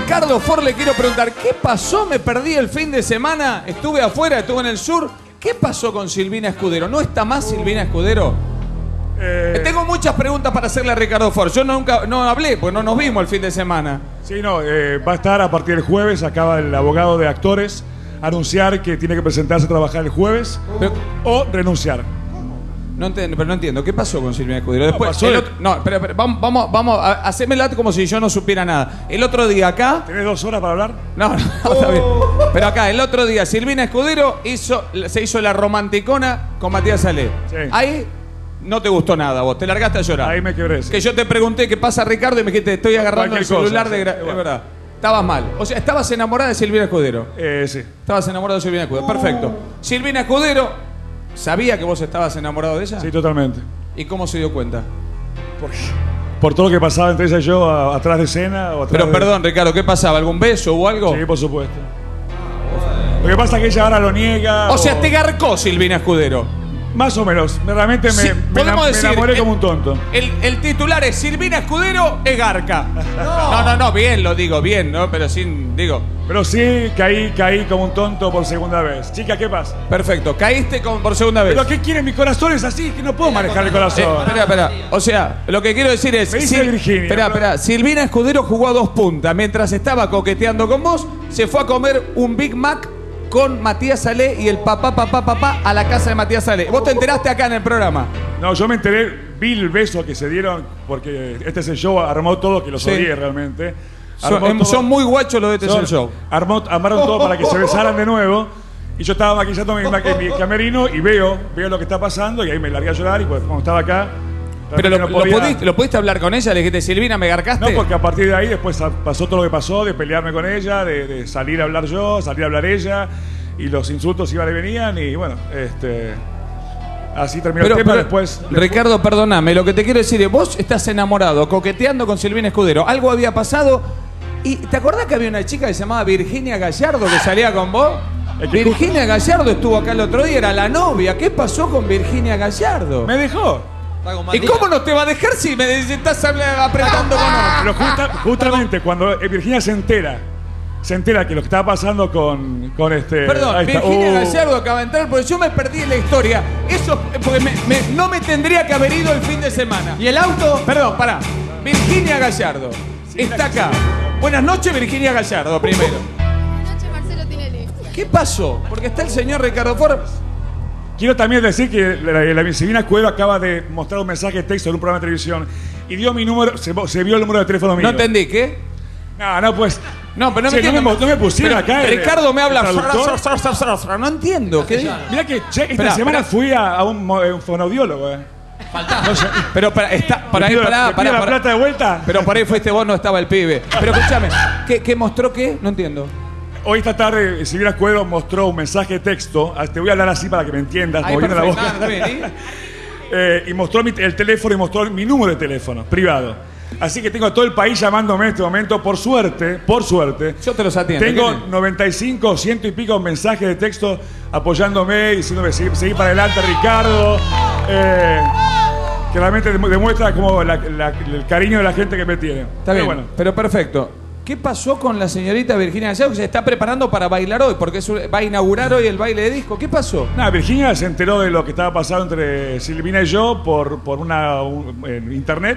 Ricardo Ford le quiero preguntar, ¿qué pasó? Me perdí el fin de semana, estuve afuera, estuve en el sur. ¿Qué pasó con Silvina Escudero? ¿No está más Silvina Escudero? Tengo muchas preguntas para hacerle a Ricardo Ford. Yo no hablé, porque no nos vimos el fin de semana. Sí, no, va a estar a partir del jueves. Acaba el abogado de actores a anunciar que tiene que presentarse a trabajar el jueves o renunciar. No entiendo, pero no entiendo. ¿Qué pasó con Silvina Escudero? Después, pero vamos, hacémela como si yo no supiera nada. El otro día acá... ¿Tenés 2 horas para hablar? No, está bien. Pero acá, el otro día, Silvina Escudero se hizo la romanticona con Matías Salé. Sí. Ahí no te gustó nada vos, te largaste a llorar. Ahí me quebré. Sí. Que yo te pregunté qué pasa, Ricardo, y me dijiste, estoy agarrando el celular cosa, de... sí, Es verdad. Estabas mal. O sea, estabas enamorada de Silvina Escudero. Sí. Estabas enamorado de Silvina Escudero. Perfecto. Silvina Escudero, ¿sabía que vos estabas enamorado de ella? Sí, totalmente. ¿Y cómo se dio cuenta? Por todo lo que pasaba entre ella y yo atrás de escena. O atrás Pero perdón, Ricardo, ¿qué pasaba? ¿Algún beso o algo? Sí, por supuesto. Lo que pasa es que ella ahora lo niega. O sea, te garcó Silvina Escudero. Más o menos. Realmente Sí, me decir, enamoré como un tonto. El titular es Silvina Escudero es garca. No, bien, lo digo, bien, ¿no? Pero sin, digo... Pero sí, caí como un tonto por segunda vez. Chica, ¿qué pasa? Perfecto, caíste por segunda vez. ¿Pero qué quiere? Mi corazón es así, que no puedo manejar el corazón. Espera. O sea, lo que quiero decir es... Me dice Virginia. Espera. Silvina Escudero jugó a 2 puntas. Mientras estaba coqueteando con vos, se fue a comer un Big Mac con Matías Salé y el papá a la casa de Matías Salé. ¿Vos te enteraste acá en el programa? No, yo me enteré, vi el beso que se dieron, porque este es el show, armó todo, que los Sí. odié realmente. Son muy guachos los de este show. Armaron todo para que se besaran de nuevo. Y yo estaba maquillando mi camerino y veo lo que está pasando y ahí me largué a llorar y pues como estaba acá... Pero no podía... ¿lo pudiste hablar con ella? Le dijiste, Silvina, ¿me garcaste? No, porque a partir de ahí después pasó todo lo que pasó, de pelearme con ella, de salir a hablar yo, salir a hablar ella, y los insultos iban y venían, y bueno, así terminó el tema. Después, Ricardo, perdóname, lo que te quiero decir es, vos estás enamorado, coqueteando con Silvina Escudero, algo había pasado, y ¿te acordás que había una chica que se llamaba Virginia Gallardo que salía con vos? Virginia Gallardo estuvo acá el otro día, era la novia. ¿Qué pasó con Virginia Gallardo? me dejó. ¿Y cómo no te va a dejar si me estás apretando con otro? Pero justamente cuando Virginia se entera que lo que estaba pasando con Perdón, Virginia Gallardo acaba de entrar porque yo me perdí en la historia. Eso, porque no me tendría que haber ido el fin de semana. ¿Y el auto? Perdón, pará. Virginia Gallardo está acá. Buenas noches, Virginia Gallardo, primero. Buenas noches, Marcelo Tinelli. ¿Qué pasó? Porque está el señor Ricardo Ford. Quiero también decir que la Silvina Escudero acaba de mostrar un mensaje de texto en un programa de televisión y dio mi número, se vio el número de teléfono mío. No entendí, ¿qué? No, pues... No, pero no me pusieron acá. Ricardo me habla. traductor. No entiendo. ¿Qué? Mirá que esta semana fui a un fonoaudiólogo. No sé, pero para ahí, la plata de vuelta. Pero por ahí fuiste vos, no estaba el pibe. Pero escúchame, ¿qué mostró qué? No entiendo. Hoy esta tarde Silvina Escudero mostró un mensaje de texto. Te voy a hablar así para que me entiendas, moviendo la boca. Está bien, y mostró el teléfono y mostró mi número de teléfono privado. Así que tengo a todo el país llamándome en este momento. Por suerte. Yo te los atiendo. Tengo 95, 100 y pico mensajes de texto apoyándome, diciéndome seguí para adelante, Ricardo. Que realmente demuestra como el cariño de la gente que me tiene. Está bien, bueno. Pero perfecto. ¿Qué pasó con la señorita Virginia Gallardo que se está preparando para bailar hoy? Porque va a inaugurar hoy el baile de disco. ¿Qué pasó? Nada, Virginia se enteró de lo que estaba pasando entre Silvina y yo por internet.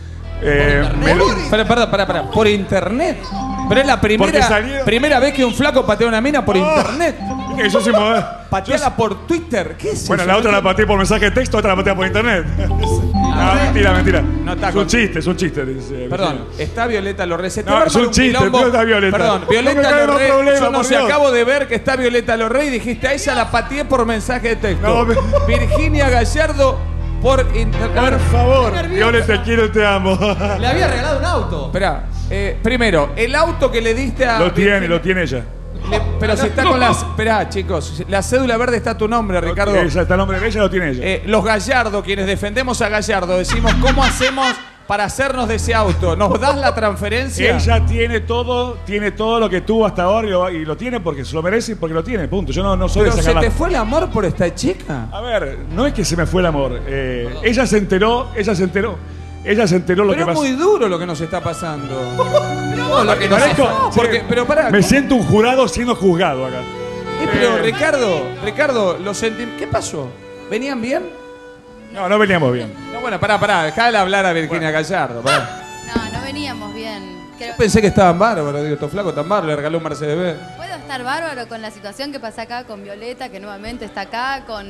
Perdón, por internet. Pero es la primera vez que un flaco patea a una mina por internet. Eso sí, pateala por Twitter. ¿Qué es eso? Bueno, la otra la pateé por mensaje de texto, otra la pateé por internet. No, mentira. No está es un chiste. Dice, perdón, está Violeta Lorrey. No, es un chiste, no está Violeta. Perdón, Violeta Lorrey. Yo no sé, acabo de ver que está Violeta Lorrey y dijiste, a ella la pateé por mensaje de texto. No, Virginia Gallardo por internet. Por favor, Violeta, te quiero, te amo. Le había regalado un auto. Espera, primero, el auto que le diste a... Lo tiene ella. Pero si está con las... Esperá, chicos, la cédula verde está a tu nombre, Ricardo. Está el nombre de ella, lo tiene ella. Los Gallardo, quienes defendemos a Gallardo, decimos, ¿cómo hacemos para hacernos de ese auto? ¿Nos das la transferencia? Ella tiene todo lo que tuvo hasta ahora y lo tiene porque se lo merece y porque lo tiene, punto. Yo no soy ¿Pero de se te fue el amor por esta chica? A ver, no es que se me fue el amor. Ella se enteró Ella se enteró lo Pero que es pasó. muy duro lo que nos está pasando. No, lo que nos Parezco- No, porque, pero pará. Me siento un jurado siendo juzgado acá. Pero Ricardo, ¿qué pasó? ¿Venían bien? No, no veníamos bien. No, bueno, pará, dejale hablar a Virginia Gallardo, pará. No veníamos bien. Yo pensé que estaban bárbaros, digo, estos flacos tan bárbaros, le regaló un Mercedes B. Puedo estar bárbaro con la situación que pasa acá con Violeta, que nuevamente está acá, con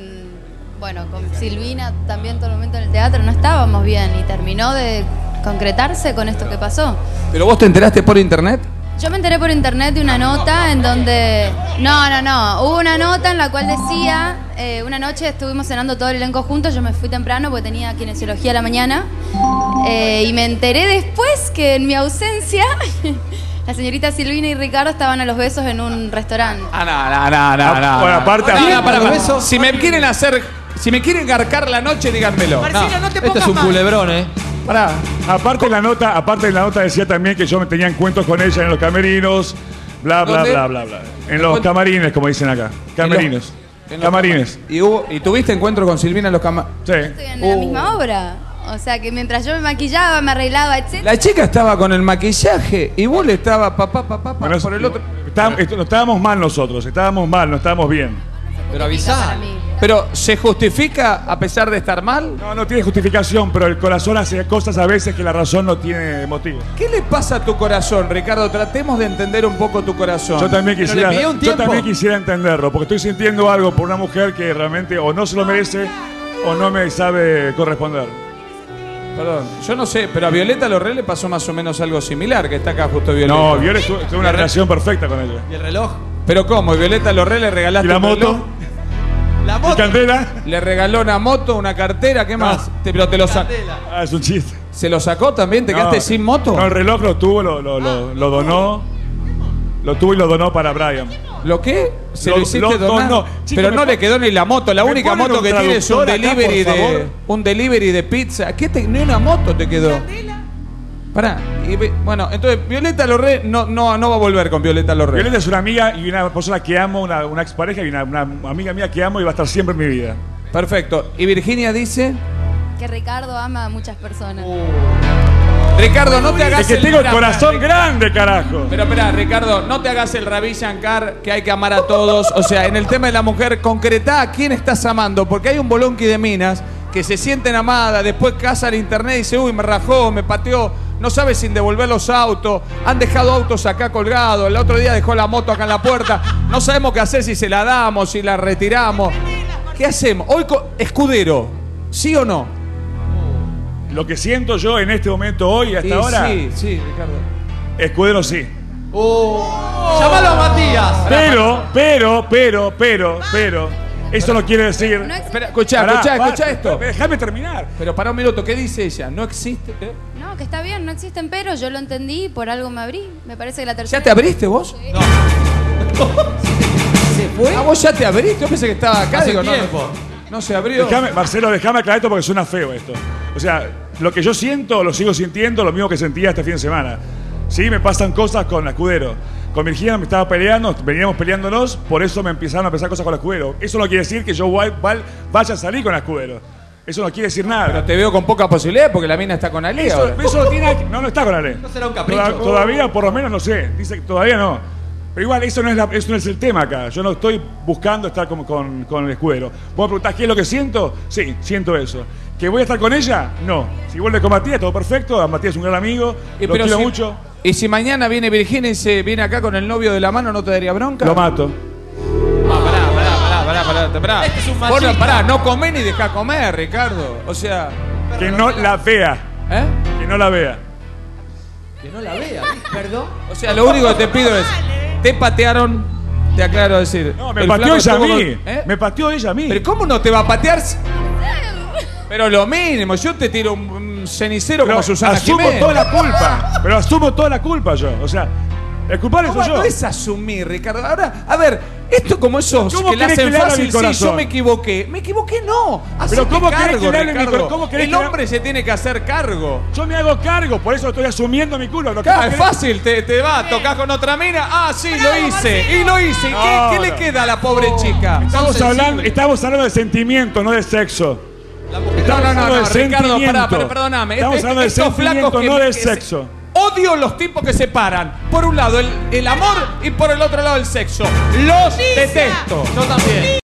Silvina también todo el momento en el teatro. No estábamos bien y terminó de concretarse con esto que pasó. ¿Pero vos te enteraste por internet? Yo me enteré por internet de una nota en donde... No. Hubo una nota en la cual decía... una noche estuvimos cenando todo el elenco juntos. Yo me fui temprano porque tenía kinesiología a la mañana. Y me enteré después que en mi ausencia... la señorita Silvina y Ricardo estaban a los besos en un restaurante. No. Bueno, aparte... para los besos. Si me quieren garcar la noche, díganmelo. Marcelo, no te Esto pongas es un mal. culebrón, ¿eh? Pará. Aparte de la nota decía también que yo me tenía encuentros con ella en los camerinos, bla, bla, ¿Dónde? bla, bla, bla. En los camarines, como dicen acá. Camerinos. Camarines. ¿Y tuviste encuentro con Silvina en los camarines? Sí. Estoy en la misma obra. O sea que mientras yo me maquillaba, me arreglaba, etc. La chica estaba con el maquillaje y vos le estaba papá Bueno, por el otro. estábamos mal nosotros, estábamos mal, no estábamos bien. Pero Justifica avisá. para mí. Pero ¿se justifica a pesar de estar mal? No tiene justificación, pero el corazón hace cosas a veces que la razón no tiene motivo. ¿Qué le pasa a tu corazón, Ricardo? Tratemos de entender un poco tu corazón. Yo también Pero quisiera, le pidió un yo tiempo. también quisiera entenderlo, porque estoy sintiendo algo por una mujer que realmente o no se lo merece o no me sabe corresponder. Perdón, yo no sé, pero a Violeta Lorré le pasó más o menos algo similar, que está acá justo Violeta. No, Violet tuvo una relación perfecta con ella. ¿Y el reloj? ¿Pero cómo? ¿Y Violeta Lorré le regalaste ¿Y la un reloj? moto? La ¿Y moto. Candela? ¿Le regaló una moto, una cartera? ¿Qué más? Pero te lo sacó. Candela. Ah, es un chiste. ¿Se lo sacó también? ¿Te quedaste sin moto? No, el reloj lo tuvo, lo donó. Lo tuvo y lo donó para Brian. ¿Lo qué? ¿Se lo hiciste lo donar? donó. Chico, Pero me no pon- le quedó ni la moto. La ¿me única ponen moto un que tiene es un traductor acá, delivery por de favor? un delivery de pizza. ¿Qué ni una moto te quedó? Pará. Bueno, entonces Violeta Lorré no va a volver con Violeta Lorré. Violeta es una amiga y una persona que amo, una expareja y una amiga mía que amo y va a estar siempre en mi vida. Perfecto. ¿Y Virginia dice? Que Ricardo ama a muchas personas. Ricardo, no te hagas Es que tengo el Pará, corazón pará, grande, carajo. Pero espera, Ricardo, no te hagas el Ravi Shankar, que hay que amar a todos. O sea, en el tema de la mujer, concretá a quién estás amando, porque hay un bolonqui de minas que se sienten amadas, después casa al internet y dice, uy, me rajó, me pateó, no sabe sin devolver los autos, han dejado autos acá colgados, el otro día dejó la moto acá en la puerta, no sabemos qué hacer, si se la damos, si la retiramos. ¿Qué hacemos? Hoy, Escudero, ¿sí o no? Lo que siento yo en este momento, hoy, hasta Y ahora, sí, Ricardo. Escudero sí. Llámalo a Matías. Pero, eso no quiere decir... No existe- Espera, escuchá esto. Déjame terminar. Pero para un minuto, ¿qué dice ella? ¿No existe? No, que está bien, no existen peros, yo lo entendí y por algo me abrí. Me parece que la tercera... ¿Ya te abriste vos? ¿Se fue? Ah, vos ya te abriste. Yo pensé que estaba acá. Hace Digo, tiempo. No se abrió. Marcelo, déjame aclarar esto porque suena feo esto. O sea, lo que yo siento, lo sigo sintiendo, lo mismo que sentía este fin de semana. Sí, me pasan cosas con Escudero. Con Virginia me estaba peleando, veníamos peleándonos, por eso me empezaron a pasar cosas con Escudero. Eso no quiere decir que yo vaya a salir con Escudero. Eso no quiere decir nada. Pero te veo con poca posibilidad porque la mina está con Ale Eso, ahora. eso no tiene... No está con Ale. ¿No será un capricho? Todavía, por lo menos, no sé. Dice que todavía no. Pero igual, eso no es el tema acá. Yo no estoy buscando estar con el Escudero. ¿Vos me preguntás qué es lo que siento? Sí, siento eso. ¿Que voy a estar con ella? No. Si vuelve con Matías, todo perfecto. Matías es un gran amigo. Lo quiero mucho. Y si mañana viene Virginia y se viene acá con el novio de la mano, ¿no te daría bronca? Lo mato. Pará. Este es un Vos machista. pará, no comés ni dejá comer, Ricardo. O sea, Que no la vea. ¿eh? Que no la vea. Que no la vea. Perdón. O sea, lo único que te pido es, te patearon, te aclaro decir. No, me el pateó flaco ella a estuvo mí. con- ¿eh? Me pateó ella a mí. Pero ¿cómo no te va a patear? Pero lo mínimo, yo te tiro un cenicero Pero como Susana asumo Jiménez. toda la culpa. Pero asumo toda la culpa yo. O sea, el culpable soy ¿Cómo yo. es asumir, Ricardo? Ahora, a ver, esto como esos ¿Cómo que le querés hacen que le abra fácil, mi sí, corazón? yo me equivoqué. Me equivoqué, no. Hacete ¿cómo querés cargo, que le hable mi Ricardo. cor- cómo querés El que le- hombre se tiene que hacer cargo. Yo me hago cargo, por eso estoy asumiendo mi culpa. Lo que Claro, vos es querés- fácil, te va, tocas con otra mina. Ah, sí, lo hice. Y lo hice. ¿Y qué No, le no. queda a la pobre chica? Estamos hablando de sentimientos, no de sexo. La mujer. Estamos No, hablando de Ricardo, pará, sentimiento. pero perdóname. Estamos hablando de Estos flacos sentimiento, que- no de que se- sexo. Odio los tipos que separan. Por un lado el amor y por el otro lado el sexo. Los detesto. Yo también.